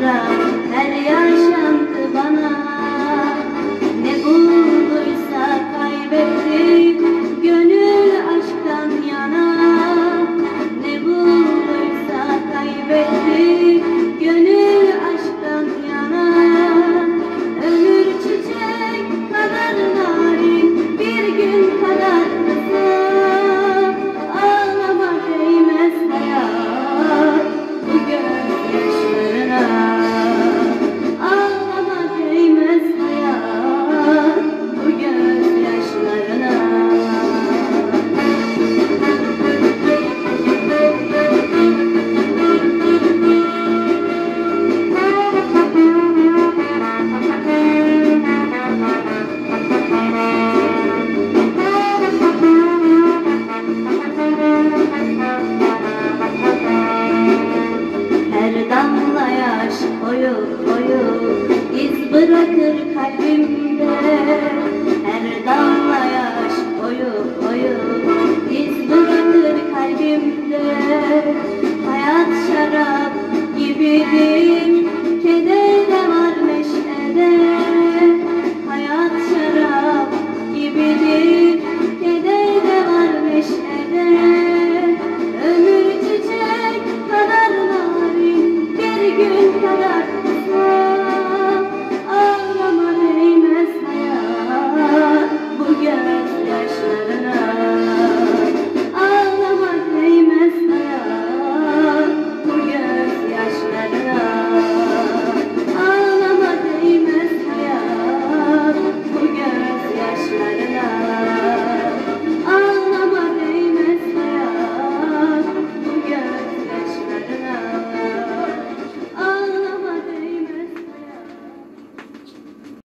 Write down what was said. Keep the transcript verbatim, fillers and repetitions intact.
yara her yaşantı bana. Ne bulduysa kaybetti gönül aşktan yana. Ne bulduysa kaybetti gönül aşktan yana. Ömür çiçek kadar narin, bir gün kadar kısa. Ağlama değmez hayat bu gözyaşlarına. Ağlama değmez hayat bu gözyaşlarına. Her damla yaş koyup koyup iz bırakır kalbimde. Her damla yaş koyup koyup iz bırakır kalbimde. Hayat şarap gibidir, keder de var neşede. Hayat şarap gibidir, keder de var neşede. Ömür çiçek kadar narin, bir gün kadar